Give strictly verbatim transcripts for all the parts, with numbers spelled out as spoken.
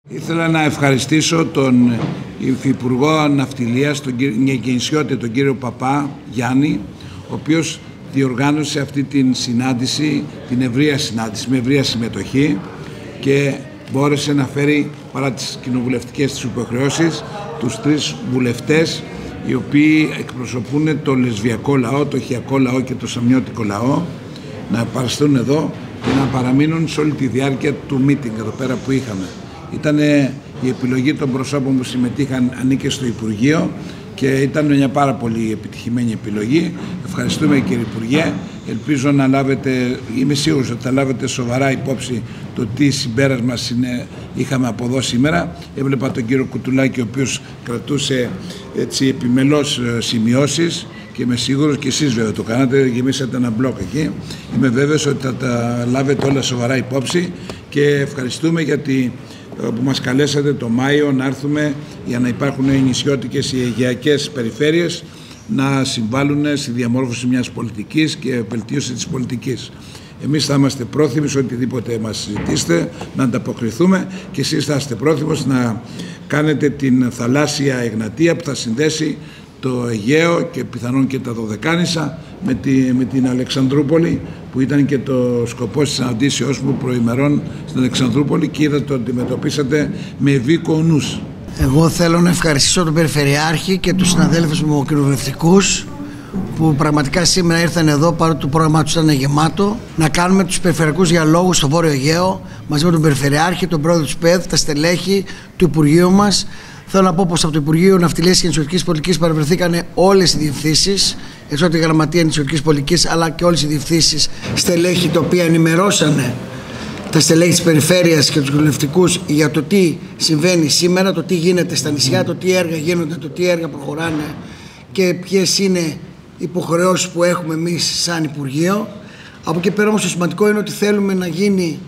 Ήθελα να ευχαριστήσω τον Υφυπουργό Ναυτιλίας, τον και νησιώτη, τον κύριο Παπά Γιάννη, ο οποίος διοργάνωσε αυτή την συνάντηση, την ευρεία συνάντηση, με ευρεία συμμετοχή και μπόρεσε να φέρει, παρά τις κοινοβουλευτικές της υποχρεώσεις, τους τρεις βουλευτές οι οποίοι εκπροσωπούν το λεσβιακό λαό, το χιακό λαό και το σαμιώτικο λαό, να παραστούν εδώ και να παραμείνουν σε όλη τη διάρκεια του meeting εδώ πέρα που είχαμε. Ήταν η επιλογή των προσώπων που συμμετείχαν, ανήκε στο Υπουργείο και ήταν μια πάρα πολύ επιτυχημένη επιλογή. Ευχαριστούμε, κύριε Υπουργέ. Ελπίζω να λάβετε, είμαι σίγουρος ότι θα λάβετε σοβαρά υπόψη το τι συμπέρασμα είχαμε από εδώ σήμερα. Έβλεπα τον κύριο Κουτουλάκη, ο οποίος κρατούσε έτσι επιμελώς σημειώσεις και είμαι σίγουρος, και εσείς βέβαια το κάνατε, γεμίσατε ένα μπλοκ εκεί. Είμαι βέβαιος ότι θα τα λάβετε όλα σοβαρά υπόψη και ευχαριστούμε γιατί που μας καλέσατε το Μάιο να έρθουμε για να υπάρχουν οι νησιώτικες, οι αιγαιακές περιφέρειες να συμβάλλουν στη διαμόρφωση μιας πολιτικής και βελτίωση της πολιτικής. Εμείς θα είμαστε πρόθυμοι σε οτιδήποτε μας ζητήσετε να ανταποκριθούμε και εσείς θα είστε πρόθυμος να κάνετε την θαλάσσια Εγνατία που θα συνδέσει το Αιγαίο και πιθανόν και τα Δωδεκάνησα με, τη, με την Αλεξανδρούπολη, που ήταν και το σκοπός της συναντήσεώς μου προημερών στην Αλεξανδρούπολη και είδα το αντιμετωπίσατε με ευήκο νους. Εγώ θέλω να ευχαριστήσω τον Περιφερειάρχη και τους συναδέλφους μου κοινοβουλευτικούς που πραγματικά σήμερα ήρθαν εδώ, παρότι το πρόγραμμά τους ήταν γεμάτο, να κάνουμε τους περιφερειακούς διαλόγους στο Βόρειο Αιγαίο μαζί με τον Περιφερειάρχη, τον πρόεδρο του ΣΠΕΔ, τα στελέχη του Υπουργείου μας. Θέλω να πω πως από το Υπουργείο Ναυτιλίας και Νησιωτικής Πολιτικής παρευρεθήκαν όλες οι διευθύνσεις, εξ τη Γραμματεία Νησιωτικής Πολιτικής, αλλά και όλες οι διευθύνσεις στελέχη, τα οποία ενημερώσανε τα στελέχη της περιφέρειας και τους κοινοβουλευτικούς για το τι συμβαίνει σήμερα, το τι γίνεται στα νησιά, το τι έργα γίνονται, το τι έργα προχωράνε και ποιες είναι οι υποχρεώσεις που έχουμε εμείς σαν Υπουργείο. Από εκεί πέρα όμως το σημαντικό είναι ότι θέλουμε να γίνει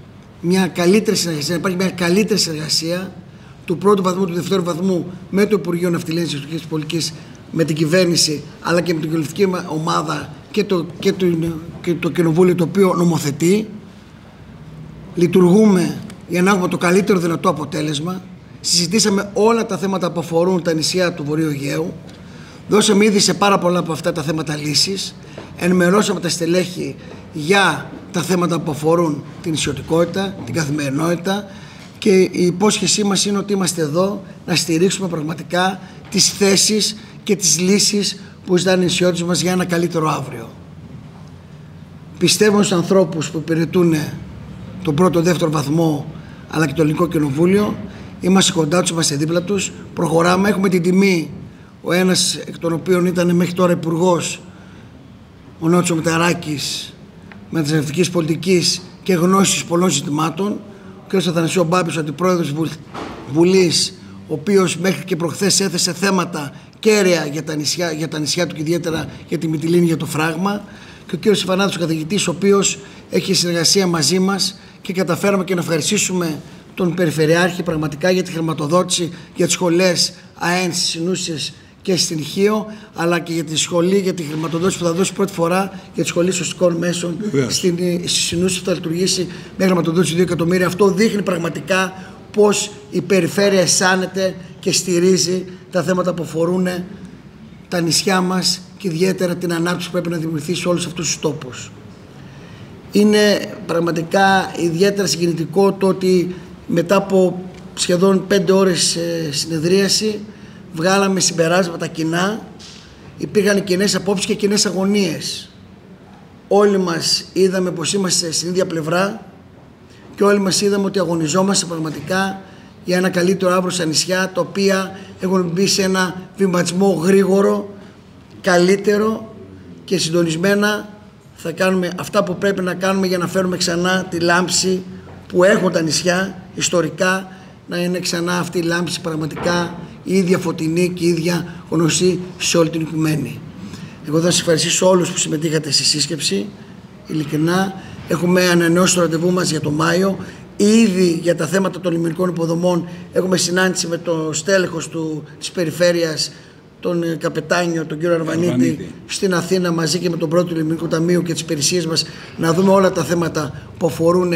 μια καλύτερη συνεργασία, να υπάρχει μια καλύτερη συνεργασία του πρώτου βαθμού, του δευτέρου βαθμού με το Υπουργείο Ναυτιλίας και Νησιωτικής Πολιτικής, με την κυβέρνηση αλλά και με την κοινοβουλευτική ομάδα και το, και, το, και το Κοινοβούλιο, το οποίο νομοθετεί. Λειτουργούμε για να έχουμε το καλύτερο δυνατό αποτέλεσμα. Συζητήσαμε όλα τα θέματα που αφορούν τα νησιά του Βορείου Αιγαίου. Δώσαμε ήδη σε πάρα πολλά από αυτά τα θέματα λύσεις. Ενημερώσαμε τα στελέχη για τα θέματα που αφορούν την νησιωτικότητα, την καθημερινότητα. Και η υπόσχεσή μας είναι ότι είμαστε εδώ να στηρίξουμε πραγματικά τις θέσεις και τις λύσεις που ζητάνε οι νησιώτες μας για ένα καλύτερο αύριο. Πιστεύω στους ανθρώπους που υπηρετούν τον πρώτο, δεύτερο βαθμό αλλά και το Ελληνικό Κοινοβούλιο. Είμαστε κοντά τους, είμαστε δίπλα τους. Προχωράμε, έχουμε την τιμή, ο ένας εκ των οποίων ήταν μέχρι τώρα υπουργός, ο Νότσο Μηταράκης, μεταναστευτικής πολιτικής και γνώσης πολλών ζητημάτων. Ο κ. Αθανασίου Μπάμπης, ο αντιπρόεδρος Βουλής, ο οποίος μέχρι και προχθές έθεσε θέματα κέραια για τα νησιά, για τα νησιά του και ιδιαίτερα για τη Μυτιλήνη, για το φράγμα. Και ο κ. Ιφανάτος, ο καθηγητής, ο οποίος έχει συνεργασία μαζί μας και καταφέραμε και να ευχαριστήσουμε τον Περιφερειάρχη πραγματικά για τη χρηματοδότηση για τις σχολές ΑΕΝ στις Συνούσιες και στην Χίο, αλλά και για τη σχολή, για τη χρηματοδότηση που θα δώσει πρώτη φορά για τη σχολή σωστικών μέσων στην Συνούσιες, που θα λειτουργήσει με χρηματοδότηση δύο εκατομμύρια. Αυτό δείχνει πραγματικά πώς η περιφέρεια αισθάνεται και στηρίζει τα θέματα που αφορούν τα νησιά μας και ιδιαίτερα την ανάπτυξη που πρέπει να δημιουργηθεί σε όλους αυτούς τους τόπους. Είναι πραγματικά ιδιαίτερα συγκινητικό το ότι μετά από σχεδόν πέντε ώρες συνεδρίαση βγάλαμε συμπεράσματα κοινά, υπήρχαν κοινές απόψεις και κοινές αγωνίες. Όλοι μας είδαμε πως είμαστε στην ίδια πλευρά και όλοι μας είδαμε ότι αγωνιζόμαστε πραγματικά για ένα καλύτερο αύριο στα νησιά, τα οποία έχουν μπει σε ένα βηματισμό γρήγορο, καλύτερο και συντονισμένα. Θα κάνουμε αυτά που πρέπει να κάνουμε για να φέρουμε ξανά τη λάμψη που έχουν τα νησιά ιστορικά, να είναι ξανά αυτή η λάμψη πραγματικά η ίδια φωτεινή και η ίδια γνωστή σε όλη την οικουμένη. Εγώ θα σας ευχαριστήσω όλους που συμμετείχατε στη σύσκεψη. Ειλικρινά, έχουμε ανανεώσει το ραντεβού μας για το Μάιο. Ήδη για τα θέματα των λιμενικών υποδομών έχουμε συνάντηση με το στέλεχος του, της περιφέρειας, τον καπετάνιο, τον κύριο Αρβανίτη, Αρβανίτη, στην Αθήνα, μαζί και με τον πρώτο του Λιμενικού Ταμείου και τις υπηρεσίες μας, να δούμε όλα τα θέματα που αφορούν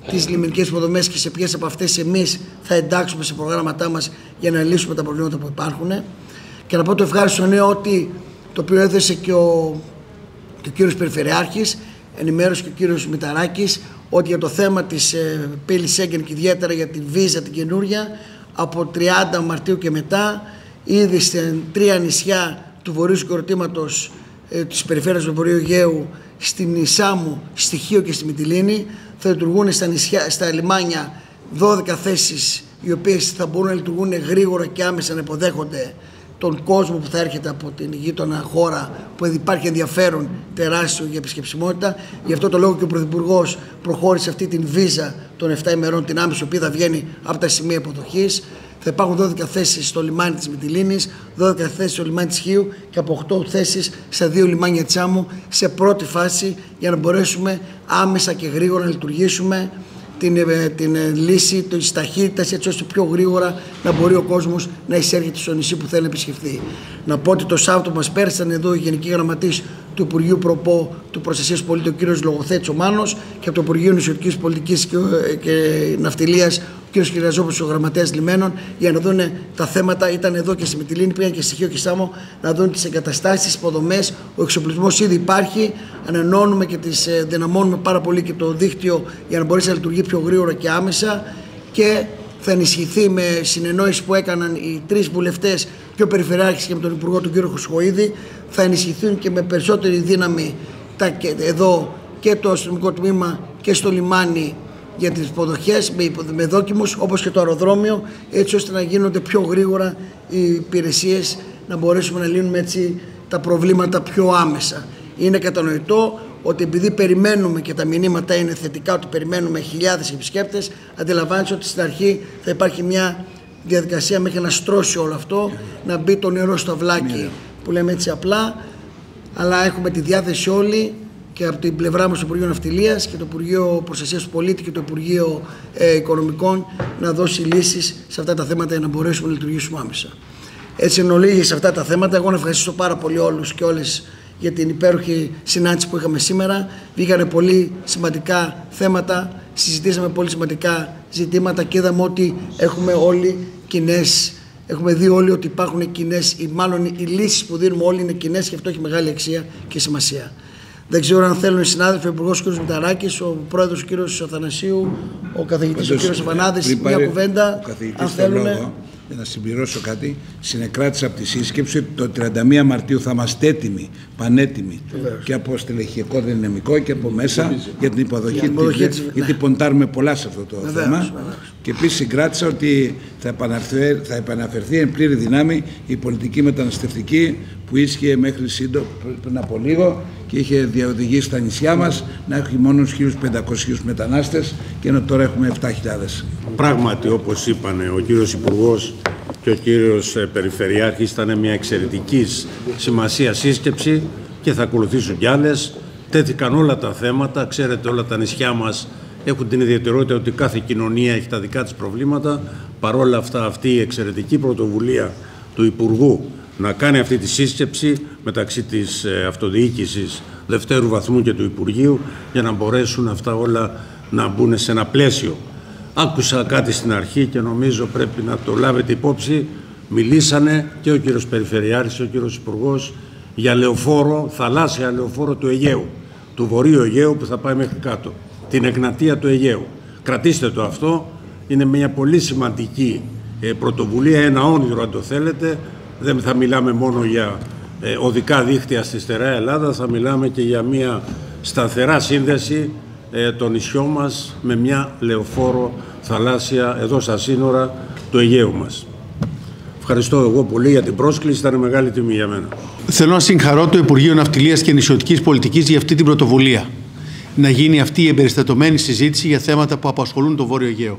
τις λιμενικές υποδομές και σε ποιες από αυτές εμείς θα εντάξουμε σε προγράμματά μας για να λύσουμε τα προβλήματα που υπάρχουν. Και να πω το ευχάριστο νέο ότι το οποίο έδωσε και ο, και ο κύριος Περιφερειάρχης, ενημέρωσε και ο κύριος Μηταράκης, ότι για το θέμα της ε, πύλης Σέγγεν και ιδιαίτερα για τη βίζα την καινούρια, από τριάντα Μαρτίου και μετά, ήδη στα τρία νησιά του βορείου συγκροτήματος ε, της περιφέρειας του Βορείου Αιγαίου, στην Σάμου, στη Χίο και στη Μυτιλήνη, θα λειτουργούν στα, νησιά, στα λιμάνια δώδεκα θέσεις, οι οποίες θα μπορούν να λειτουργούν γρήγορα και άμεσα να υποδέχονται τον κόσμο που θα έρχεται από την γείτονα χώρα, που υπάρχει ενδιαφέρον τεράστιο για επισκεψιμότητα. Γι' αυτό το λόγο και ο Πρωθυπουργός προχώρησε αυτή την βίζα των επτά ημερών, την άμεση, η οποία θα βγαίνει από τα σημεία υποδοχής. Θα υπάρχουν δώδεκα θέσεις στο λιμάνι της Μυτιλήνης, δώδεκα θέσεις στο λιμάνι της Χίου και από οκτώ θέσεις στα δύο λιμάνια της Άμμου σε πρώτη φάση, για να μπορέσουμε άμεσα και γρήγορα να λειτουργήσουμε την, την λύση της ταχύτητας, έτσι ώστε πιο γρήγορα να μπορεί ο κόσμος να εισέρχεται στο νησί που θέλει να επισκεφθεί. Να πω ότι το Σάββατο που μας πέρασαν εδώ η Γενική Γραμματής του Υπουργείου Προπό του Προστασίας Πολίτη, ο κύριος Λογοθέτης ο Μάνος, και από το Υπουργείο Νησιωτικής Πολιτικής και, και Ναυτιλίας ο κύριος Κυριαζόπουλος, ο Γραμματέας Λιμένων, για να δουν τα θέματα. Ήταν εδώ και στη Μυτιλήνη, πήγαν και στη Χίο και Σάμο να δουν τις εγκαταστάσεις, τις υποδομές. Ο εξοπλισμός ήδη υπάρχει. Ανανεώνουμε και τις δυναμώνουμε πάρα πολύ και το δίκτυο για να μπορέσει να λειτουργεί πιο γρήγορα και άμεσα. Και θα ενισχυθεί με συνεννόηση που έκαναν οι τρεις βουλευτές και ο Περιφερειάρχης και με τον Υπουργό του κύριο Χρυσοχοΐδη. Θα ενισχυθούν και με περισσότερη δύναμη τα, εδώ και το αστυνομικό τμήμα και στο λιμάνι για τις υποδοχές με, με δόκιμους, όπως και το αεροδρόμιο, έτσι ώστε να γίνονται πιο γρήγορα οι υπηρεσίες, να μπορέσουμε να λύνουμε έτσι τα προβλήματα πιο άμεσα. Είναι κατανοητό ότι επειδή περιμένουμε και τα μηνύματα είναι θετικά, ότι περιμένουμε χιλιάδες επισκέπτες, αντιλαμβάνεσαι ότι στην αρχή θα υπάρχει μια διαδικασία μέχρι να στρώσει όλο αυτό, να μπει το νερό στο αυλάκι, που λέμε έτσι απλά, αλλά έχουμε τη διάθεση όλοι και από την πλευρά μας το Υπουργείο Ναυτιλίας και το Υπουργείο Προστασίας του Πολίτη και το Υπουργείο ε, Οικονομικών να δώσει λύσεις σε αυτά τα θέματα για να μπορέσουμε να λειτουργήσουμε άμεσα. Έτσι εν ολίγης σε αυτά τα θέματα, εγώ να ευχαριστήσω πάρα πολύ όλους και όλες για την υπέροχη συνάντηση που είχαμε σήμερα. Βγήκανε πολύ σημαντικά θέματα, συζητήσαμε πολύ σημαντικά ζητήματα και είδαμε ότι έχουμε όλοι κοινές. Έχουμε δει όλοι ότι υπάρχουν κοινές, ή μάλλον οι λύσεις που δίνουμε όλοι είναι κοινές, και αυτό έχει μεγάλη αξία και σημασία. Δεν ξέρω αν θέλουν οι συνάδελφοι, ο Υπουργός κ. Μηταράκης, ο Πρόεδρος κ. Αθανασίου, ο καθηγητής ο κ. Αβανάδης, μια κουβέντα, αν θέλουν. Για να συμπληρώσω κάτι, συνεκράτησα από τη σύσκεψη ότι το τριάντα μία Μαρτίου θα είμαστε έτοιμοι, πανέτοιμοι, Βεβαίως. και από στελεχειακό δυναμικό και από μέσα Βεβαίως. για την υποδοχή, για την υποδοχή της, της, γιατί ναι. ποντάρουμε πολλά σε αυτό το Βεβαίως. θέμα. Βεβαίως. Και επίσης συγκράτησα ότι θα επαναφερθεί, θα επαναφερθεί εν πλήρη δυνάμει η πολιτική μεταναστευτική που ίσχυε μέχρι σύντομα πριν από λίγο και είχε διοδηγήσει στα νησιά μας να έχει μόνο χίλιους πεντακόσιους μετανάστες, και ενώ τώρα έχουμε επτά χιλιάδες. Πράγματι, όπως είπανε ο κύριος Υπουργός και ο κύριος Περιφερειάρχης, ήταν μια εξαιρετική σημασία σύσκεψη και θα ακολουθήσουν κι άλλες. Τέθηκαν όλα τα θέματα, ξέρετε, όλα τα νησιά μας έχουν την ιδιαιτερότητα ότι κάθε κοινωνία έχει τα δικά της προβλήματα. Παρόλα αυτά, αυτή η εξαιρετική πρωτοβουλία του Υπουργού να κάνει αυτή τη σύσκεψη μεταξύ της αυτοδιοίκησης δευτέρου βαθμού και του Υπουργείου, για να μπορέσουν αυτά όλα να μπουν σε ένα πλαίσιο. Άκουσα κάτι στην αρχή και νομίζω πρέπει να το λάβετε υπόψη. Μιλήσανε και ο κύριος Περιφερειάρχης και ο κύριος Υπουργός για λεωφόρο, θαλάσσια λεωφόρο του Αιγαίου, του Βορείου Αιγαίου, που θα πάει μέχρι κάτω, την Εγνατία του Αιγαίου. Κρατήστε το αυτό, είναι μια πολύ σημαντική πρωτοβουλία, ένα όνειρο αν το θέλετε. Δεν θα μιλάμε μόνο για ε, οδικά δίκτυα στη στερεά Ελλάδα, θα μιλάμε και για μια σταθερά σύνδεση ε, των νησιών μας με μια λεωφόρο θαλάσσια εδώ στα σύνορα του Αιγαίου μας. Ευχαριστώ εγώ πολύ για την πρόσκληση, ήταν μεγάλη τιμή για μένα. Θέλω να συγχαρώ το Υπουργείο Ναυτιλίας και Νησιωτικής Πολιτικής για αυτή την πρωτοβουλία. Να γίνει αυτή η εμπεριστατωμένη συζήτηση για θέματα που απασχολούν το Βόρειο Αιγαίο.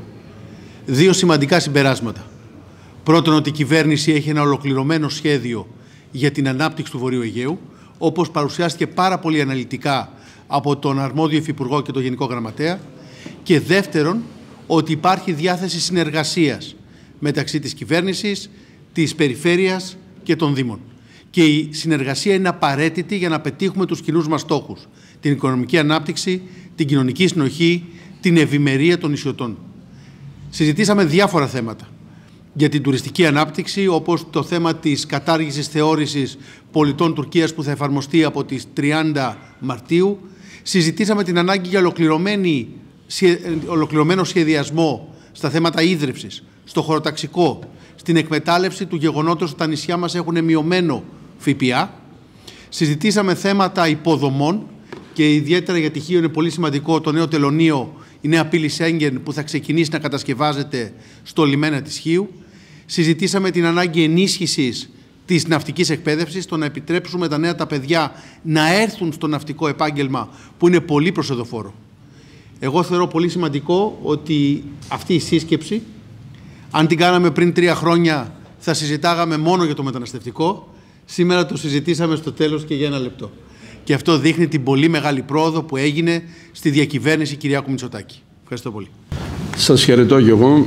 Δύο σημαντικά συμπεράσματα. Πρώτον, ότι η κυβέρνηση έχει ένα ολοκληρωμένο σχέδιο για την ανάπτυξη του Βορείου Αιγαίου, όπως παρουσιάστηκε πάρα πολύ αναλυτικά από τον αρμόδιο Υφυπουργό και τον Γενικό Γραμματέα. Και δεύτερον, ότι υπάρχει διάθεση συνεργασίας μεταξύ της κυβέρνησης, της περιφέρειας και των Δήμων. Και η συνεργασία είναι απαραίτητη για να πετύχουμε τους κοινούς μας στόχους. Την οικονομική ανάπτυξη, την κοινωνική συνοχή, την ευημερία των νησιωτών. Συζητήσαμε διάφορα θέματα για την τουριστική ανάπτυξη, όπως το θέμα της κατάργησης θεώρησης πολιτών Τουρκίας που θα εφαρμοστεί από τις τριάντα Μαρτίου. Συζητήσαμε την ανάγκη για ολοκληρωμένη, ολοκληρωμένο σχεδιασμό στα θέματα ίδρυυσης, στο χωροταξικό, στην εκμετάλλευση του γεγονότος ότι τα νησιά μας έχουν μειωμένο ΦΠΑ. Συζητήσαμε θέματα υποδομών και ιδιαίτερα για τυχείο είναι πολύ σημαντικό το νέο τελωνείο, η νέα πύλη Σέγγεν που θα ξεκινήσει να κατασκευάζεται στο λιμένα της Χίου. Συζητήσαμε την ανάγκη ενίσχυσης της ναυτικής εκπαίδευσης, το να επιτρέψουμε τα νέα τα παιδιά να έρθουν στο ναυτικό επάγγελμα που είναι πολύ προσοδοφόρο. Εγώ θεωρώ πολύ σημαντικό ότι αυτή η σύσκεψη, αν την κάναμε πριν τρία χρόνια, θα συζητάγαμε μόνο για το μεταναστευτικό. Σήμερα το συζητήσαμε στο τέλος και για ένα λεπτό. Και αυτό δείχνει την πολύ μεγάλη πρόοδο που έγινε στη διακυβέρνηση Κυριάκου Μητσοτάκη. Ευχαριστώ πολύ. Σας χαιρετώ κι εγώ.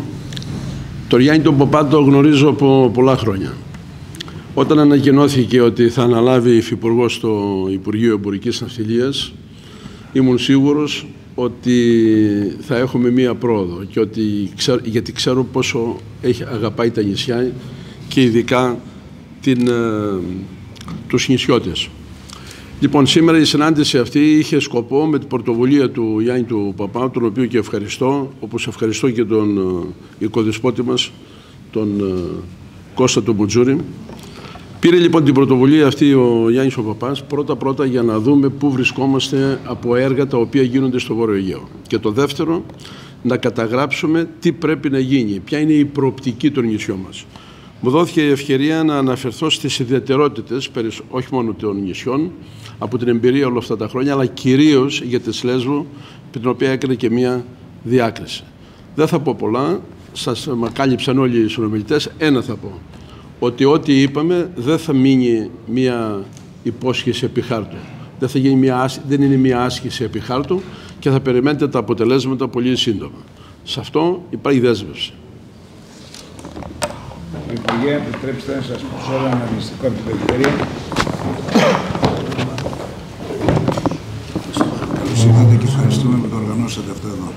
Το Γιάννη τον Παπά το γνωρίζω από πολλά χρόνια. Όταν ανακοινώθηκε ότι θα αναλάβει υφυπουργός στο Υπουργείο Εμπορικής Ναυτιλίας, ήμουν σίγουρος ότι θα έχουμε μία πρόοδο και ότι, γιατί ξέρω πόσο έχει, αγαπάει τα νησιά και ειδικά την, τους νησιώτες. Λοιπόν, σήμερα η συνάντηση αυτή είχε σκοπό με την πρωτοβουλία του Γιάννη του Παπά, τον οποίο και ευχαριστώ, όπως ευχαριστώ και τον οικοδεσπότη μας, τον Κώστα τον Μπουτζούρη. Πήρε λοιπόν την πρωτοβουλία αυτή ο Γιάννης ο Παπάς πρώτα-πρώτα για να δούμε πού βρισκόμαστε από έργα τα οποία γίνονται στο Βόρειο Αιγαίο. Και το δεύτερο, να καταγράψουμε τι πρέπει να γίνει, ποια είναι η προοπτική των νησιών μας. Μου δόθηκε η ευκαιρία να αναφερθώ στις ιδιαιτερότητες, όχι μόνο των νησιών, από την εμπειρία όλα αυτά τα χρόνια, αλλά κυρίως για τη Λέσβο, την οποία έκανε και μία διάκριση. Δεν θα πω πολλά, σας μακάλυψαν όλοι οι συνομιλητές, ένα θα πω. Ότι ό,τι είπαμε δεν θα μείνει μία υπόσχεση επί χάρτου. Δεν, θα γίνει μια, δεν είναι μία άσκηση επί χάρτου και θα περιμένετε τα αποτελέσματα πολύ σύντομα. Σε αυτό υπάρχει δέσμευση. Υπουργέ, επιτρέψτε να σας πω ένα αναλυστικό από την περιφέρεια. Καλώς ήρθατε και ευχαριστούμε που το οργανώσατε αυτό εδώ.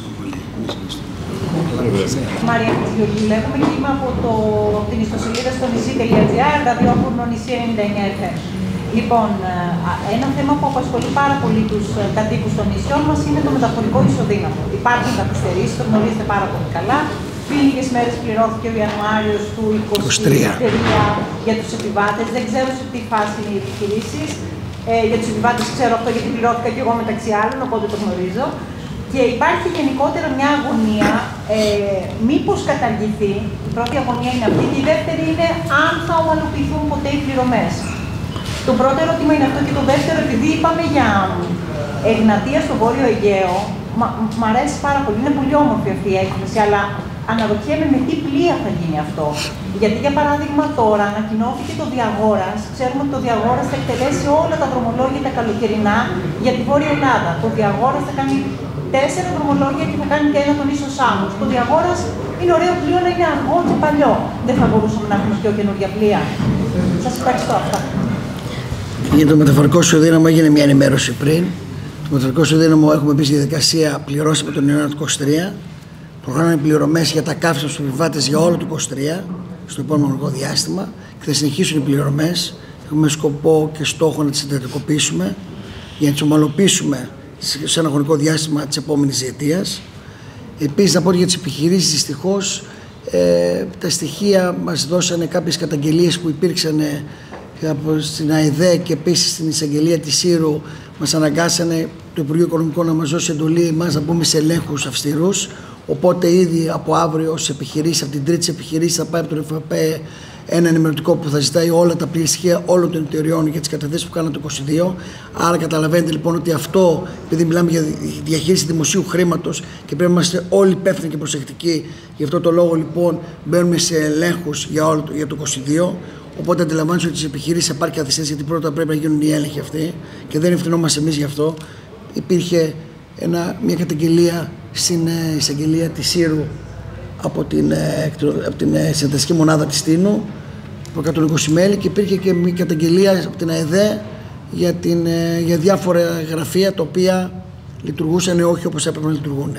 Μαρία Χρυσιογή, λέγομαι και είμαι από το, την ιστοσελίδα στο νησί τελεία τζι άρ, ραδιόφωνο νησί ενενήντα εννιά εφ εμ. Λοιπόν, ένα θέμα που απασχολεί πάρα πολύ τους κατοίκους των νησιών μας είναι το μεταφορικό ισοδύναμο. Υπάρχουν καθυστερήσεις, το γνωρίζετε πάρα πολύ καλά. Πριν λίγες μέρες πληρώθηκε ο Ιανουάριος του είκοσι τρία για τους επιβάτες. Δεν ξέρω σε τι φάση είναι οι επιχειρήσεις. Ε, για τους επιβάτες ξέρω αυτό γιατί πληρώθηκα και εγώ μεταξύ άλλων, οπότε το γνωρίζω. Και υπάρχει γενικότερα μια αγωνία, ε, μήπως καταργηθεί, η πρώτη αγωνία είναι αυτή, και η δεύτερη είναι αν θα ομαλοποιηθούν ποτέ οι πληρωμές. Το πρώτο ερώτημα είναι αυτό και το δεύτερο, επειδή είπαμε για Εγνατία στο Βόρειο Αιγαίο, μ' αρέσει πάρα πολύ, είναι πολύ όμορφη αυτή η έκφραση, αλλά αναρωτιέμαι με τι πλοία θα γίνει αυτό. Γιατί για παράδειγμα τώρα ανακοινώθηκε το Διαγόρας, ξέρουμε ότι το Διαγόρας θα εκτελέσει όλα τα δρομολόγια τα καλοκαιρινά για τη Βόρεια Ελλάδα. Το Διαγόρας θα κάνει τέσσερα δρομολόγια και θα κάνει και ένα τον ίσο Σάμος. Το Διαγόρας είναι ωραίο πλοίο, αλλά είναι αργό και παλιό. Δεν θα μπορούσαμε να έχουμε πιο καινούργια πλοία. Σας ευχαριστώ αυτά. Για το μεταφορικό ισοδύναμο έγινε μια ενημέρωση πριν. Το μεταφορικό ισοδύναμο έχουμε μπει στη διαδικασία πληρώσει από τον Ιανουάριο του είκοσι τρία. Προγράμμαμε πληρωμές για τα καύσιμα στους επιβάτες για όλο το είκοσι τρία, στο επόμενο χρονικό διάστημα, και θα συνεχίσουν οι πληρωμές. Έχουμε σκοπό και στόχο να τις εντατικοποιήσουμε για να τις ομαλοποιήσουμε σε ένα χρονικό διάστημα της επόμενης διετίας. Επίσης, να πω για τις επιχειρήσεις, δυστυχώς ε, τα στοιχεία μας δώσανε κάποιες καταγγελίες που υπήρξαν ε, από στην ΑΕΔΕ και επίσης στην εισαγγελία της Σύρου. Μας αναγκάσανε το Υπουργείο Οικονομικών να μας δώσει εντολή εμάς να μπούμε σε ελέγχους αυστηρούς. Οπότε ήδη από αύριο ως επιχειρήσεις, από την τρίτη επιχειρήση θα πάει από τον ΕΦΠ ένα ενημερωτικό που θα ζητάει όλα τα πλήρη στοιχεία όλων των εταιριών για τις καταθέσεις που κάναν το είκοσι δύο. Άρα καταλαβαίνετε λοιπόν ότι αυτό, επειδή μιλάμε για διαχείριση δημοσίου χρήματος και πρέπει να είμαστε όλοι υπεύθυνοι και προσεκτικοί, γι' αυτό το λόγο λοιπόν μπαίνουμε σε ελέγχους για, όλο, για το είκοσι δύο. Οπότε αντιλαμβάνεστε ότι στις επιχειρήσεις υπάρχει καθυστέρηση, γιατί πρώτα πρέπει να γίνουν οι έλεγχοι αυτοί και δεν ευθυνόμαστε εμείς γι' αυτό. Υπήρχε ένα, μια καταγγελία στην εισαγγελία της Σύρου από την, από την συνεταιριστική μονάδα της Τίνου από εκατόν είκοσι μέλη, και υπήρχε και μια καταγγελία από την ΑΕΔΕ για, την, για διάφορα γραφεία τα οποία λειτουργούσαν όχι όπως έπρεπε να λειτουργούν.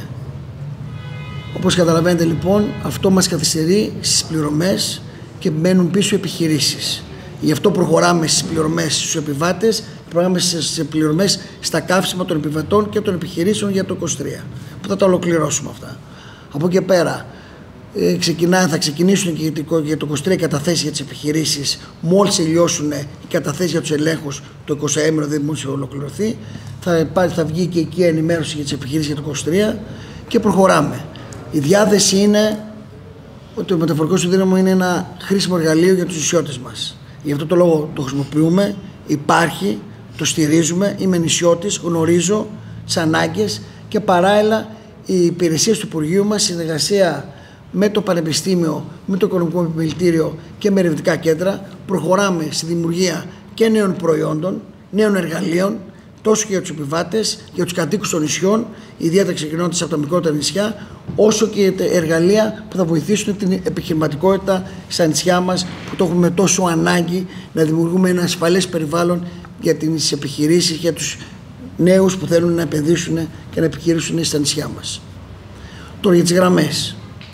Όπως καταλαβαίνετε λοιπόν, αυτό μας καθυστερεί στις πληρωμές και μένουν πίσω επιχειρήσεις. Γι' αυτό προχωράμε στις πληρωμές στους επιβάτες, προχωράμε στις πληρωμές στα καύσιμα των επιβατών και των επιχειρήσεων για το είκοσι τρία, που θα τα ολοκληρώσουμε αυτά. Από εκεί πέρα ε, ξεκινά, θα ξεκινήσουν και για το είκοσι τρία οι καταθέσεις για τις επιχειρήσεις. Μόλις τελειώσουν οι καταθέσεις για τους ελέγχους, το εικοσαήμερο δεν μπορεί να ολοκληρωθεί. Θα, υπάρχει, θα βγει και εκεί ενημέρωση για τις επιχειρήσεις για το είκοσι τρία και προχωράμε. Η διάθεση είναι ότι το μεταφορικό σιδήρωμα είναι ένα χρήσιμο εργαλείο για τους νησιώτες μας. Γι' αυτό το λόγο το χρησιμοποιούμε, υπάρχει, το στηρίζουμε, είμαι νησιώτης, γνωρίζω τις ανάγκες και παράλληλα οι υπηρεσίες του Υπουργείου μας, συνεργασία με το Πανεπιστήμιο, με το Οικονομικό Επιμελητήριο και με ερευνητικά κέντρα, προχωράμε στη δημιουργία και νέων προϊόντων, νέων εργαλείων, τόσο και για τους επιβάτες, για τους κατοίκους των νησιών, ιδιαίτερα ξεκινώντας από τα μικρότερα νησιά, όσο και εργαλεία που θα βοηθήσουν την επιχειρηματικότητα στα νησιά μας, που το έχουμε τόσο ανάγκη να δημιουργούμε ένα ασφαλές περιβάλλον για τις επιχειρήσεις, για τους νέους που θέλουν να επενδύσουν και να επιχειρήσουν στα νησιά μας. Τώρα για τις γραμμές.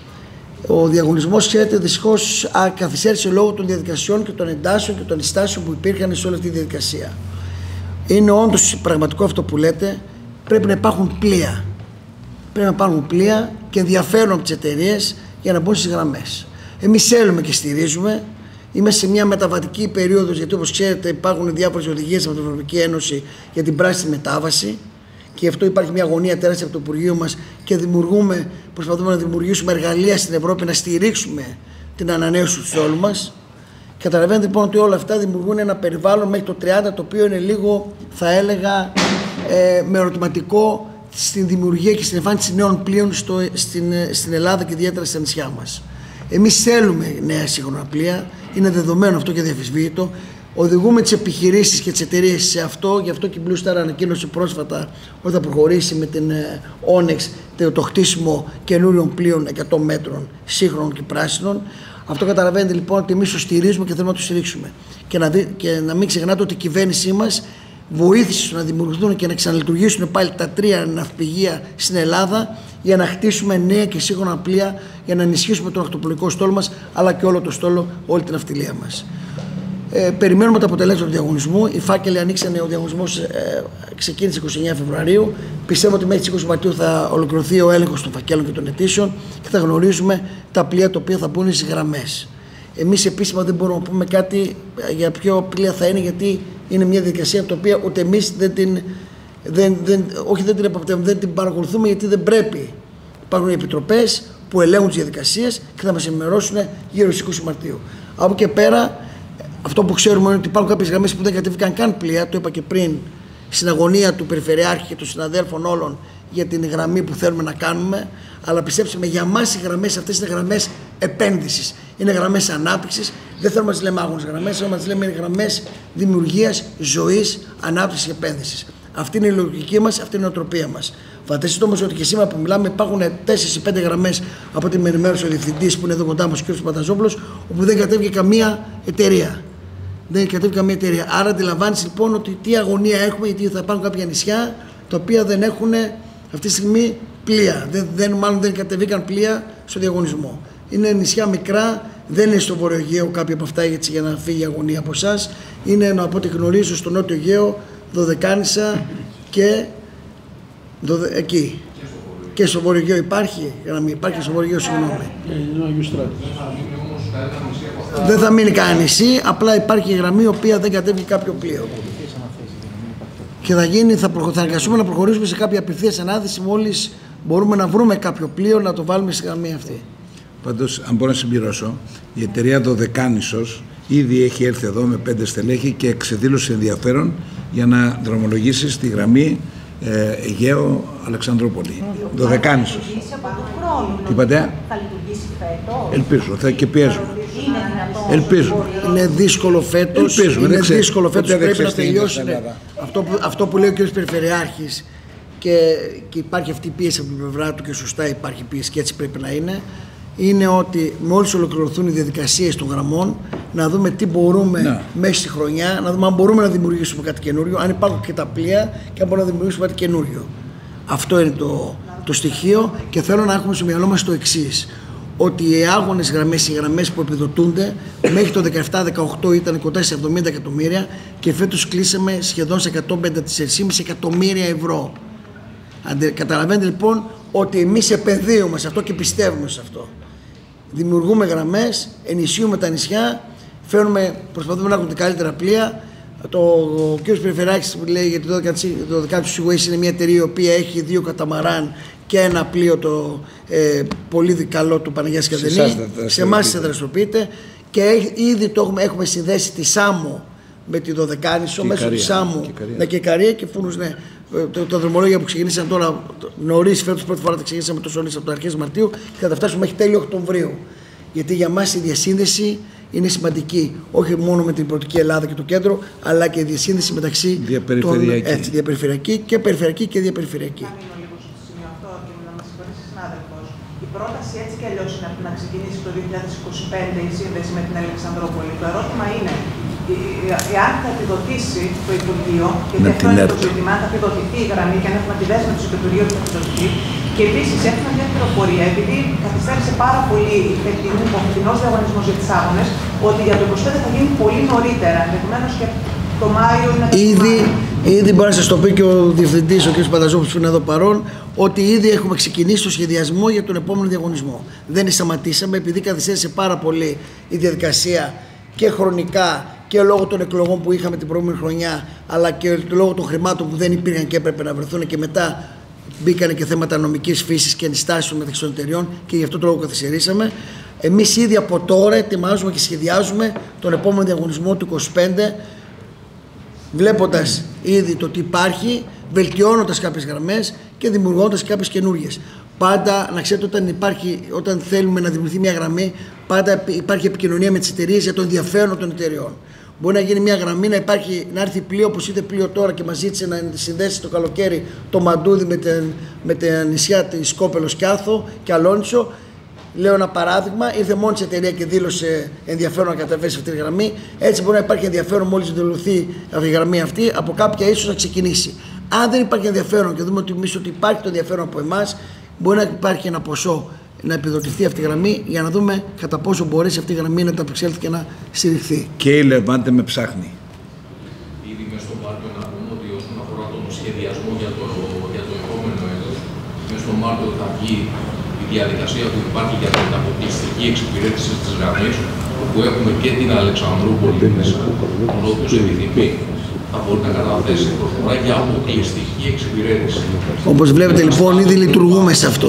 Ο διαγωνισμός, ξέρετε, δυστυχώς καθυστέρησε λόγω των διαδικασιών και των εντάσεων και των ενστάσεων που υπήρχαν σε όλη αυτή τη διαδικασία. Είναι όντως πραγματικό αυτό που λέτε, πρέπει να υπάρχουν πλοία. Πρέπει να υπάρχουν πλοία και ενδιαφέρον από τις εταιρείες για να μπουν στις γραμμές. Εμείς θέλουμε και στηρίζουμε. Είμαστε σε μια μεταβατική περίοδος, γιατί όπως ξέρετε υπάρχουν διάφορες οδηγίες από την Ευρωπαϊκή Ένωση για την πράσινη μετάβαση και γι' αυτό υπάρχει μια αγωνία τεράστια από το Υπουργείο μας και δημιουργούμε, προσπαθούμε να δημιουργήσουμε εργαλεία στην Ευρώπη να στηρίξουμε την ανανέωση του στόλου μας. Καταλαβαίνετε λοιπόν ότι όλα αυτά δημιουργούν ένα περιβάλλον μέχρι το τριάντα, το οποίο είναι λίγο, θα έλεγα, ε, με ερωτηματικό στην δημιουργία και στην εμφάνιση νέων πλοίων στο, στην, στην Ελλάδα και ιδιαίτερα στα νησιά μας. Εμείς θέλουμε νέα σύγχρονα πλοία, είναι δεδομένο αυτό και διαφυσβήτητο. Οδηγούμε τις επιχειρήσεις και τις εταιρείες σε αυτό, γι' αυτό και η Blue Star ανακοίνωσε πρόσφατα ότι θα προχωρήσει με την Onyx το χτίσιμο καινούριων πλοίων εκατό μέτρων σύγχρονων και πράσινων. Αυτό καταλαβαίνετε λοιπόν ότι εμείς το στηρίζουμε και θέλουμε να το στηρίξουμε. Και να, δει, και να μην ξεχνάτε ότι η κυβέρνησή μας βοήθησε στο να δημιουργηθούν και να ξαναλειτουργήσουν πάλι τα τρία ναυπηγεία στην Ελλάδα για να χτίσουμε νέα και σύγχρονα πλοία για να ενισχύσουμε τον ακτοπλοϊκό στόλο μας αλλά και όλο το στόλο, όλη την ναυτιλία μας. Ε, περιμένουμε τα αποτελέσματα του διαγωνισμού. Οι φάκελοι ανοίξανε, ο διαγωνισμός ε, ξεκίνησε είκοσι εννέα Φεβρουαρίου. Πιστεύω ότι μέχρι τις είκοσι Μαρτίου θα ολοκληρωθεί ο έλεγχος των φακέλων και των αιτήσεων και θα γνωρίζουμε τα πλοία τα οποία θα μπουν στις γραμμές. Εμείς επίσημα δεν μπορούμε να πούμε κάτι για ποιο πλοία θα είναι, γιατί είναι μια διαδικασία την οποία ούτε εμείς δεν την, δεν, δεν, όχι δεν την επαπτεύουμε, δεν την παρακολουθούμε, γιατί δεν πρέπει. Υπάρχουν οι επιτροπές που ελέγχουν τις διαδικασίες και θα μας ενημερώσουν γύρω στις είκοσι Μαρτίου. Από εκεί και πέρα, αυτό που ξέρουμε είναι ότι υπάρχουν κάποιες γραμμές που δεν κατέβηκαν καν πλοία, το είπα και πριν, στην αγωνία του Περιφερειάρχη και των συναδέλφων όλων για την γραμμή που θέλουμε να κάνουμε. Αλλά πιστέψτε με, για μας οι γραμμές αυτές είναι γραμμές επένδυσης, είναι γραμμές ανάπτυξης. Δεν θέλουμε να τις λέμε άγωνες γραμμές, θέλουμε να τις λέμε γραμμές δημιουργίας, ζωής, ανάπτυξης και επένδυσης. Αυτή είναι η λογική μας, αυτή είναι η νοοτροπία μας. Φανταστείτε όμως ότι και σήμερα που μιλάμε υπάρχουν τέσσερις ή πέντε γραμμές από ό,τι με ενημέρωσε ο διευθυντής που είναι εδώ κοντά μας, ο κ. Παταζόπουλος, όπου δεν κατέβηκε καμία εταιρεία. Δεν κατέβηκε καμία εταιρεία. Άρα αντιλαμβάνεσαι λοιπόν ότι τι αγωνία έχουμε, γιατί θα υπάρχουν κάποια νησιά τα οποία δεν έχουν αυτή τη στιγμή πλοία. Δεν, δεν, μάλλον δεν κατεβήκαν πλοία στο διαγωνισμό. Είναι νησιά μικρά, δεν είναι στο Βόρειο Αιγαίο κάποια από αυτά έτσι, για να φύγει η αγωνία από εσάς. Είναι, από ό,τι γνωρίζω, στο Νότιο Αιγαίο, Δωδεκάνησα και δωδε, εκεί. Και στο Βόρειο Αιγαίο υπάρχει γραμμή, υπάρχει στο Βόρειο Αιγαίο, συγγνώμη. Δεν θα μείνει κανένα νησί, απλά υπάρχει γραμμή η οποία δεν κατέβει κάποιο πλοίο. Και θα γίνει, θα, προχω... θα εργαστούμε να προχωρήσουμε σε κάποια απευθείας ανάδυση μόλις μπορούμε να βρούμε κάποιο πλοίο να το βάλουμε στη γραμμή αυτή. Πάντως, αν μπορώ να συμπληρώσω, η εταιρεία Δωδεκάνησος ήδη έχει έρθει εδώ με πέντε στελέχη και εξεδήλωσε ενδιαφέρον για να δρομολογήσει στη γραμμή ε, Αιγαίο Αλεξανδρούπολη. Δωδεκάνησος. Τι είπατε? Θα λειτουργήσει φέτος. Ελπίζω, θα και πιέζουμε. Ελπίζουμε. Είναι δύσκολο φέτος. Ελπίζουμε, είναι δεν δύσκολο φέτος. Πρέπει να τελειώσει. Αυτό που, αυτό που λέει ο κ. Περιφερειάρχης και, και υπάρχει αυτή η πίεση από την πλευρά του και σωστά υπάρχει πίεση και έτσι πρέπει να είναι. Είναι ότι μόλις ολοκληρωθούν οι διαδικασίες των γραμμών, να δούμε τι μπορούμε να. Μέσα στη χρονιά, να δούμε αν μπορούμε να δημιουργήσουμε κάτι καινούριο, αν υπάρχουν και τα πλοία και αν μπορούμε να δημιουργήσουμε κάτι καινούριο. Αυτό είναι το, το στοιχείο και θέλω να έχουμε στο μυαλό μας το εξής. Ότι οι άγονες γραμμές, οι γραμμές που επιδοτούνται μέχρι το δεκαεπτά δεκαοκτώ ήταν κοντά σε εβδομήντα εκατομμύρια και φέτος κλείσαμε σχεδόν σε εκατόν πενήντα τέσσερα κόμμα πέντε εκατομμύρια ευρώ. Καταλαβαίνετε λοιπόν ότι εμείς επενδύουμε σε αυτό και πιστεύουμε σε αυτό. Δημιουργούμε γραμμές, ενισχύουμε τα νησιά, φέρνουμε, προσπαθούμε να έχουμε καλύτερα πλοία. Το, ο κ. Περιφερειάρχης που λέει γιατί το δεκάτο Seaways είναι μια εταιρεία η οποία έχει δύο καταμαράν και ένα πλοίο το ε, πολύ καλό του Παναγιάς Καδενή. Σε εμάς δραστηριοποιείται και ήδη το έχουμε, έχουμε συνδέσει τη Σάμο με τη Δωδεκάνησο μέσω τη Σάμου με Κεκαρία και Φούνους. Ναι. Το, το δρομολόγια που ξεκινήσαν τώρα νωρίς, φέτος πρώτη φορά τα ξεκινήσαμε τόσο νωρίς από το αρχές Μαρτίου και θα τα φτάσουμε μέχρι τέλειο Οκτωβρίου. Γιατί για μας η διασύνδεση είναι σημαντική, όχι μόνο με την Πρωτική Ελλάδα και το κέντρο, αλλά και η διασύνδεση μεταξύ διαπεριφερειακή. Των, έτσι, διαπεριφερειακή και περιφερειακή και διαπεριφερειακή. Να μείνω λίγο στο σημείο αυτό και να μας συγχωρήσει συνάδελφος. Η πρόταση έτσι κι αλλιώς είναι να ξεκινήσει το δύο χιλιάδες είκοσι πέντε η σύνδεση με την Αλεξανδρούπολη. Το ερώτημα είναι εάν θα επιδοτήσει το Υπουργείο, γιατί αυτό είναι το ζήτημα, αν θα επιδοτηθεί η γραμμή και αν έχουμε τη δέσμευση του Υπουργείου που θα επιδοτηθεί. Και επίσης έχουμε μια πληροφορία, επειδή καθυστέρησε πάρα πολύ ο φετινός διαγωνισμός για τις άγονες, ότι για το είκοσι πέντε θα γίνει πολύ νωρίτερα, ενδεχομένως και το Μάιο είναι. Ήδη, ήδη μπορεί να σας το πει και ο Διευθυντής, ο κ. Πανταζόπουλος που είναι εδώ παρόν, ότι ήδη έχουμε ξεκινήσει το σχεδιασμό για τον επόμενο διαγωνισμό. Δεν σταματήσαμε, επειδή καθυστέρησε πάρα πολύ η διαδικασία και χρονικά και λόγω των εκλογών που είχαμε την προηγούμενη χρονιά, αλλά και λόγω των χρημάτων που δεν υπήρχαν και έπρεπε να βρεθούν και μετά. Μπήκανε και θέματα νομικής φύσης και ενστάσεων μεταξύ των εταιριών και γι' αυτό το λόγο καθυστερήσαμε. Εμείς ήδη από τώρα ετοιμάζουμε και σχεδιάζουμε τον επόμενο διαγωνισμό του είκοσι πέντε, βλέποντας ήδη το τι υπάρχει, βελτιώνοντας κάποιες γραμμές και δημιουργώντας κάποιες καινούργιες. Πάντα, να ξέρετε, όταν, υπάρχει, όταν θέλουμε να δημιουργηθεί μια γραμμή, πάντα υπάρχει επικοινωνία με τις εταιρείες για το ενδιαφέρον των εταιρεών. Μπορεί να γίνει μια γραμμή, να, υπάρχει, να έρθει πλοίο όπως είδε πλοίο τώρα και μας ζήτησε να συνδέσει το καλοκαίρι το Μαντούδι με, την, με τα νησιά της Σκόπελος και Άθο και Αλόνισο. Λέω ένα παράδειγμα, ήρθε μόνη της εταιρεία και δήλωσε ενδιαφέρον να κατεβέσει αυτή τη γραμμή. Έτσι μπορεί να υπάρχει ενδιαφέρον μόλις δηλωθεί η γραμμή αυτή, από κάποια ίσως να ξεκινήσει. Αν δεν υπάρχει ενδιαφέρον και δούμε ότι, εμείς, ότι υπάρχει το ενδιαφέρον από εμάς, μπορεί να υπάρχει ένα ποσό να επιδοτηθεί αυτή η γραμμή για να δούμε κατά πόσο μπορέσει αυτή η γραμμή να ανταπεξέλθει και να στηριχθεί. Και η Λεβάντε με ψάχνει. Ήδη μέσα στο Μάρτιο να πούμε ότι όσον αφορά τον σχεδιασμό για το, για το επόμενο έτος, μέσα στο Μάρτιο θα βγει η διαδικασία που υπάρχει για την αποκλειστική εξυπηρέτηση της γραμμής, όπου έχουμε και την Αλεξανδρούπολη μέσα, τον οποίο επιθυμεί θα μπορεί να καταθέσει προσφορά για αποκλειστική εξυπηρέτηση. Όπως βλέπετε λοιπόν ήδη λειτουργούμε σε αυτό.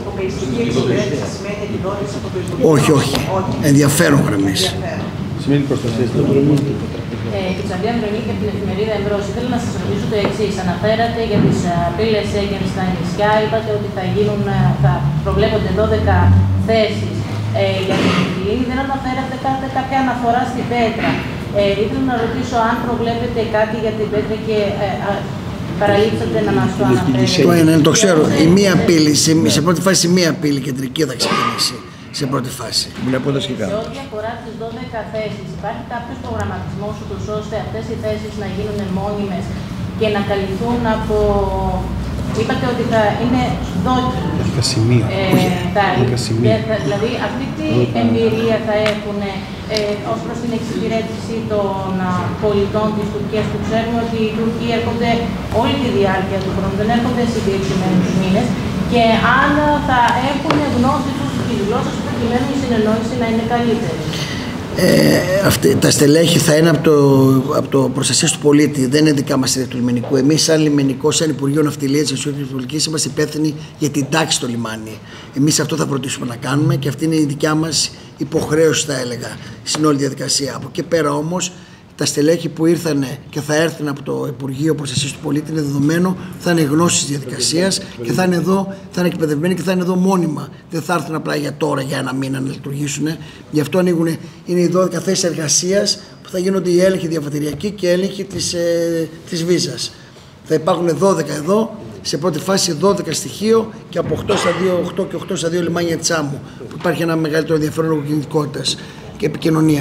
Όχι, όχι. Ενδιαφέρον γραμμές. Σημαίνει προστασία στην Ευρωμή. Και του Αντρέα Μιρονίκη από την εφημερίδα Εμπρός. Ήθελα να σας ρωτήσω το εξής. Αναφέρατε για τις πύλες Σέγγεν στα νησιά, είπατε ότι θα, γίνουν, θα προβλέπονται δώδεκα θέσεις ε, για την Κυκλίνη. Δεν αναφέρατε κάποια αναφορά στην Πέτρα. Ε, ήθελα να ρωτήσω αν προβλέπετε κάτι για την Πέτρα και ε, α, παραλείψατε να μας το αναφέρετε. Το είναι, το ξέρω. Η μία πύλη, σε, σε πρώτη φάση η μία πύλη κεντρική θα ξεκινήσει. Σε πρώτη φάση. Βλέποντας και σε ό,τι αφορά τις δώδεκα θέσεις, υπάρχει κάποιος προγραμματισμός ούτως ώστε αυτές οι θέσεις να γίνουν μόνιμες και να καλυφθούν από. Είπατε ότι θα είναι δόκιμοι. δώδεκα σημεία. Ε, δηλαδή αυτή την εμπειρία θα έχουν ε, ως προς την εξυπηρέτηση των α, πολιτών της Τουρκίας, που ξέρουμε ότι οι Τούρκοι έρχονται όλη τη διάρκεια του χρόνου, δεν έρχονται συγκεκριμένους μήνες, και αν θα έχουν γνώση τους της γλώσσας προκειμένου η συνεννόηση να είναι καλύτερη. Ε, αυτή, τα στελέχη θα είναι από το, από το προστασία του πολίτη, δεν είναι δικά μας του λιμενικού. Εμείς, σαν λιμενικό, σαν Υπουργείο Ναυτιλίας και Νησιωτικής Πολιτικής, είμαστε υπεύθυνοι για την τάξη στο λιμάνι. Εμείς αυτό θα φροντίσουμε να κάνουμε και αυτή είναι η δικιά μας υποχρέωση, θα έλεγα, στην όλη διαδικασία. Από εκεί πέρα όμως, τα στελέχη που ήρθαν και θα έρθουν από το Υπουργείο Προστασίας του Πολίτη είναι δεδομένο, θα είναι γνώση της διαδικασίας και θα είναι εδώ, θα είναι εκπαιδευμένοι και θα είναι εδώ μόνιμα. Δεν θα έρθουν απλά για τώρα, για ένα μήνα να λειτουργήσουν. Γι' αυτό ανοίγουν, είναι οι δώδεκα θέσεις εργασίας που θα γίνονται οι έλεγχοι διαβατηριακοί και έλεγχοι της, ε, της βίζας. Θα υπάρχουν δώδεκα εδώ, σε πρώτη φάση δώδεκα στοιχείο και από οκτώ στα δύο, οκτώ και οκτώ στα δύο λιμάνια της Άμμου, που υπάρχει ένα μεγαλύτερο ενδιαφέρον λόγω κινητικότητας και επικοινωνίας.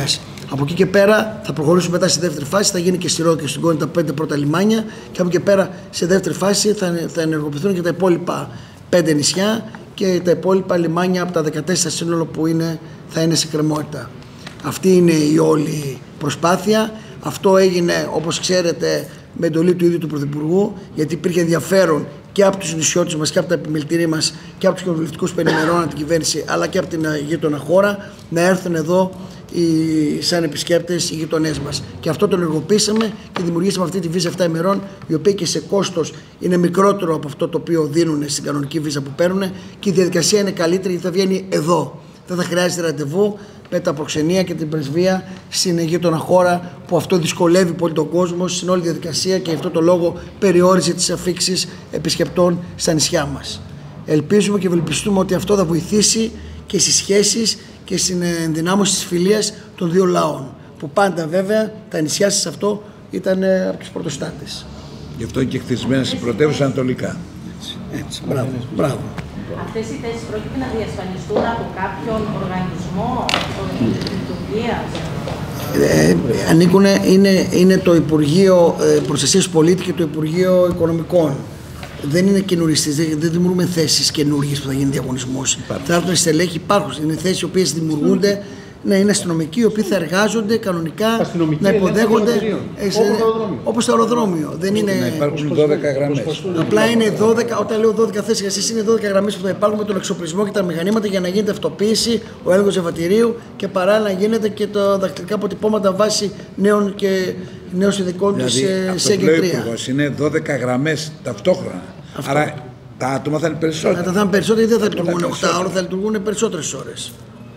Από εκεί και πέρα θα προχωρήσουμε μετά στη δεύτερη φάση, θα γίνει και στη Ρόδο και στην Κόνη τα πέντε πρώτα λιμάνια και από εκεί και πέρα σε δεύτερη φάση θα, θα ενεργοποιηθούν και τα υπόλοιπα πέντε νησιά και τα υπόλοιπα λιμάνια από τα δεκατέσσερα σύνολο που είναι, θα είναι σε κρεμότητα. Αυτή είναι η όλη προσπάθεια. Αυτό έγινε, όπως ξέρετε, με εντολή του ίδιου του Πρωθυπουργού, γιατί υπήρχε ενδιαφέρον και από τους νησιώτες μας και από τα επιμελητήρια μας και από τους κοινοβουλευτικούς που ενημερώναν την κυβέρνηση αλλά και από την γείτονα χώρα να έρθουν εδώ οι, σαν επισκέπτες οι γειτονές μας. Και αυτό το ενεργοποιήσαμε και δημιουργήσαμε αυτή τη βίζα επτά ημερών, η οποία και σε κόστος είναι μικρότερο από αυτό το οποίο δίνουν στην κανονική βίζα που παίρνουν και η διαδικασία είναι καλύτερη γιατί θα βγαίνει εδώ. Δεν θα χρειάζεται ραντεβού με τα προξενία και την πρεσβεία στην γείτονα χώρα, που αυτό δυσκολεύει πολύ τον κόσμο στην όλη διαδικασία και γι' αυτό το λόγο περιόριζε τις αφίξεις επισκεπτών στα νησιά μας. Ελπίζουμε και ευελπιστούμε ότι αυτό θα βοηθήσει και στις σχέσεις και στην ενδυνάμωση της φιλίας των δύο λαών, που πάντα βέβαια τα νησιά σας αυτό ήταν από τους πρωτοστάτες. Γι' αυτό και χτισμένα στην πρωτεύουσα ανατολικά. Έτσι, έτσι, μπράβο, μπράβο. Αυτές οι θέσεις πρόκειται να διασφαλιστούν από κάποιον οργανισμό λειτουργίας? Ε, ανήκουν, είναι, είναι το Υπουργείο Προστασίας του Πολίτη και το Υπουργείο Οικονομικών. Δεν είναι καινούριστες, δεν, δεν δημιουργούμε θέσεις καινούργιες που θα γίνει διαγωνισμός. Θα έρθουν στελέχη, υπάρχουν. Είναι θέσεις οι οποίες δημιουργούνται. Ναι, είναι αστυνομικοί οι οποίοι θα εργάζονται κανονικά, αστυνομικοί, να υποδέχονται όπως το αεροδρόμιο. Δεν είναι... Να υπάρχουν δώδεκα γραμμές. Απλά είναι δώδεκα, όταν λέω δώδεκα θέσεις για εσείς, είναι δώδεκα γραμμές που θα υπάρχουν με τον εξοπλισμό και τα μηχανήματα για να γίνεται αυτοποίηση, ο έλεγχος ζευατηρίου και παράλληλα να γίνεται και τα δακτυλικά αποτυπώματα βάσει νέων και νέων συνδικών της ΣΕΓΚΕ τρία. Είναι δώδεκα γραμμές ταυτόχρονα. Αυτό. Άρα τα άτομα θα είναι περισσότερα. Θα είναι περισσότερα, δεν θα λειτουργούν οκτώ ώρες, θα λειτουργούν περισσότερες ώρες.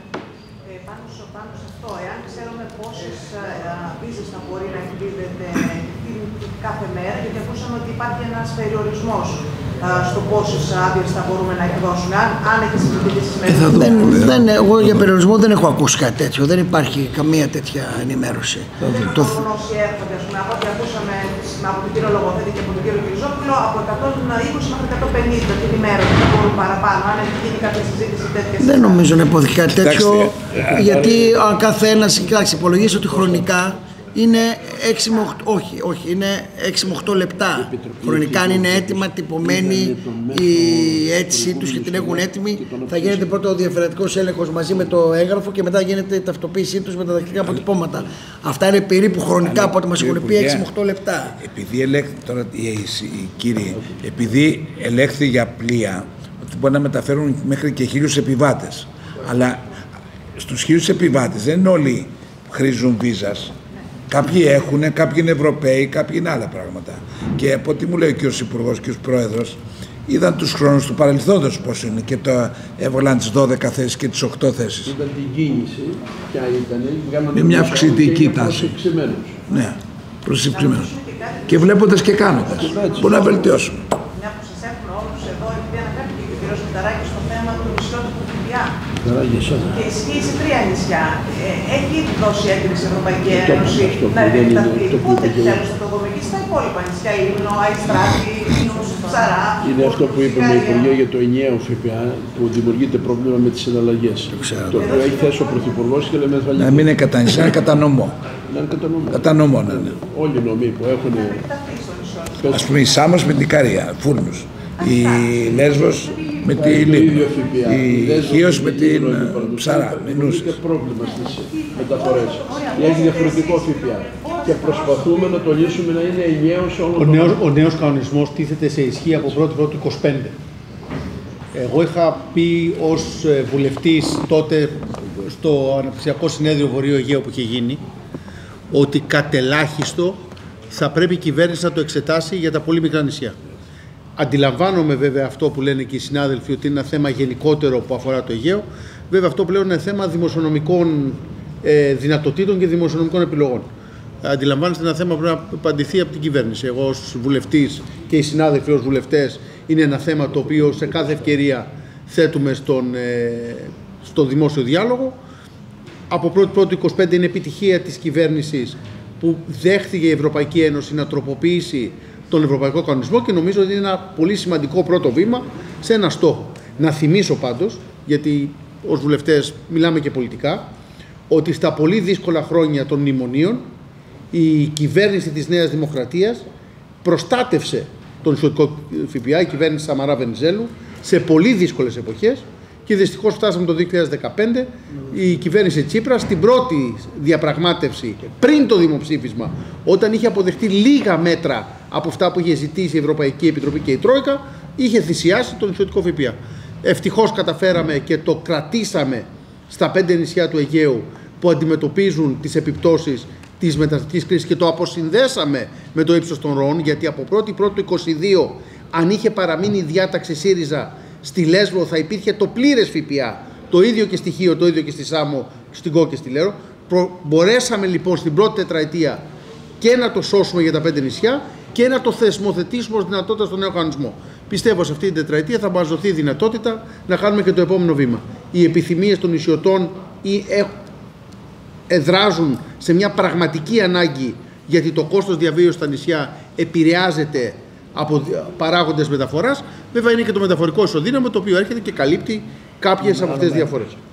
Βίζες να μπορεί να εκδίδεται κάθε μέρα, γιατί ακούσαμε ότι υπάρχει ένας περιορισμός στο πόσες άδειες θα μπορούμε να εκδώσουμε. Αν, αν έχει συζητήσει με ε, δεν, δεν, Εγώ για περιορισμό δεν έχω ακούσει κάτι τέτοιο. Δεν υπάρχει καμία τέτοια ενημέρωση. Δεν είναι το... μόνο όσοι έρχονται, ας πούμε, από ό,τι ακούσαμε από τον κύριο Λογοθέτη και από τον κύριο Κυριζόπουλο, από εκατόν είκοσι μέχρι εκατόν πενήντα την ημέρα δεν μπορούν παραπάνω. Αν έχει γίνει κάποια συζήτηση τέτοια. Δεν νομίζω να υπόθηκε κάτι τέτοιο, γιατί αν κάθε ένας υπολογίσει ότι χρονικά είναι έξι με οκτώ, όχι, όχι, είναι έξι με οκτώ λεπτά. Χρονικά, αν είναι έτοιμα, τυπωμένη η αίτησή τους και την έχουν έτοιμη, θα γίνεται πρώτα ο διαφορετικός έλεγχος μαζί με το έγγραφο και μετά γίνεται η ταυτοποίησή τους με τα δακτυλικά αποτυπώματα. Αυτά είναι περίπου χρονικά από ό,τι μας έχουν πει έξι με οκτώ λεπτά. Επειδή ελέγχθη τώρα, κύριε, επειδή ελέγχθη για πλοία, ότι μπορεί να μεταφέρουν μέχρι και χίλιους επιβάτες. Αλλά στους χίλιους επιβάτες δεν είναι όλοι που χρήζουν βίζας. Κάποιοι έχουν, κάποιοι είναι Ευρωπαίοι, κάποιοι είναι άλλα πράγματα. Και από ό,τι μου λέει και ο Υπουργός και ο Πρόεδρος, είδαν τους χρόνους του παρελθόντος πώς είναι και το έβγαλαν τις δώδεκα θέσεις και τις οκτώ θέσεις. Είδαν την κίνηση, ποια ήταν, με μια αυξητική τάση. Ναι, προσυψημένους. Και βλέποντας και κάνοντας. Μπορούμε να βελτιώσουμε. Μια που σας έχουμε όλους εδώ, επειδή αναφέρθηκε και ο κ. Μηταράκης στο θέμα του νησιώτου του ΦΠΑ. Και ισχύει σε τρία νησιά. Έχει δώσει έγκριση η Ευρωπαϊκή Ένωση να επεκταθεί. Πότε επιτέλους θα το δούμε και στα υπόλοιπα νησιά, Λίμνο, Αϊστράτη, Λίμνος, Ψαρά. Είναι αυτό που είπε με Υπουργείο για το ενιαίο ΦΠΑ που δημιουργείται πρόβλημα με τις εναλλαγές. Το οποίο έχει θέσει ο Πρωθυπουργός και λέμε θα να μην είναι κατά νησιά, είναι κατά νομό. Να είναι κατά νομό. Κατά νομό, ναι, ναι. Όλοι οι νομοί που έχουν. Ας πούμε η Σάμος με την Καρία, Φούρνους. Η Λέσβος με τη Λίμνο, η Χίος με την Ψαρά, Μινούσες. Είναι πρόβλημα στις μεταφορές. Έχει διαφορετικό ΦΠΑ και προσπαθούμε να το λύσουμε να είναι ενιαίο σε όλο τον κόσμο. Ο νέος κανονισμός τίθεται σε ισχύ από πρώτη πρώτη είκοσι πέντε. Εγώ είχα πει ως βουλευτής τότε στο Αναπτυξιακό Συνέδριο Βορείου Αιγαίου που είχε γίνει ότι κατελάχιστο θα πρέπει η κυβέρνηση να το εξετάσει για τα πολύ μικρά νησιά. Αντιλαμβάνομαι βέβαια αυτό που λένε και οι συνάδελφοι ότι είναι ένα θέμα γενικότερο που αφορά το Αιγαίο. Βέβαια αυτό πλέον είναι θέμα δημοσιονομικών ε, δυνατοτήτων και δημοσιονομικών επιλογών. Αντιλαμβάνεστε ένα θέμα που πρέπει να απαντηθεί από την κυβέρνηση. Εγώ ως βουλευτής και οι συνάδελφοι ως βουλευτές είναι ένα θέμα το οποίο σε κάθε ευκαιρία θέτουμε στον, ε, στο δημόσιο διάλογο. Από πρώτη πρώτη είκοσι πέντε είναι επιτυχία της κυβέρνησης που δέχτηκε η Ευρωπαϊκή Ένωση να τροποποιήσει τον Ευρωπαϊκό Κανονισμό και νομίζω ότι είναι ένα πολύ σημαντικό πρώτο βήμα σε ένα στόχο. Να θυμίσω πάντως, γιατί ως βουλευτές μιλάμε και πολιτικά, ότι στα πολύ δύσκολα χρόνια των μνημονίων η κυβέρνηση της Νέας Δημοκρατίας προστάτευσε τον νησιωτικό ΦΠΑ, η κυβέρνηση Σαμαρά Βενιζέλου, σε πολύ δύσκολες εποχές και δυστυχώς φτάσαμε το δύο χιλιάδες δεκαπέντε η κυβέρνηση Τσίπρα στην πρώτη διαπραγμάτευση πριν το δημοψήφισμα, όταν είχε αποδεχτεί λίγα μέτρα από αυτά που είχε ζητήσει η Ευρωπαϊκή Επιτροπή και η Τρόικα, είχε θυσιάσει τον νησιωτικό ΦΠΑ. Ευτυχώς καταφέραμε και το κρατήσαμε στα πέντε νησιά του Αιγαίου που αντιμετωπίζουν τις επιπτώσεις της μεταναστευτικής κρίσης και το αποσυνδέσαμε με το ύψος των ροών, γιατί από πρώτη πρώτη του είκοσι δύο, αν είχε παραμείνει η διάταξη ΣΥΡΙΖΑ, στη Λέσβο θα υπήρχε το πλήρες ΦΠΑ, το ίδιο και στη Χίο, το ίδιο και στη Σάμο, στην Κό και στη Λέρο. Προ... Μπορέσαμε λοιπόν στην πρώτη τετραετία και να το σώσουμε για τα πέντε νησιά και να το θεσμοθετήσουμε ως δυνατότητα στον νέο κανονισμό. Πιστεύω σε αυτή την τετραετία θα μας δοθεί η δυνατότητα να κάνουμε και το επόμενο βήμα. Οι επιθυμίες των νησιωτών ή εδράζουν σε μια πραγματική ανάγκη, γιατί το κόστος διαβίωσης στα νησιά επηρεάζεται από παράγοντες μεταφοράς. Βέβαια είναι και το μεταφορικό ισοδύναμο, το οποίο έρχεται και καλύπτει κάποιες από αυτές τις διαφορές.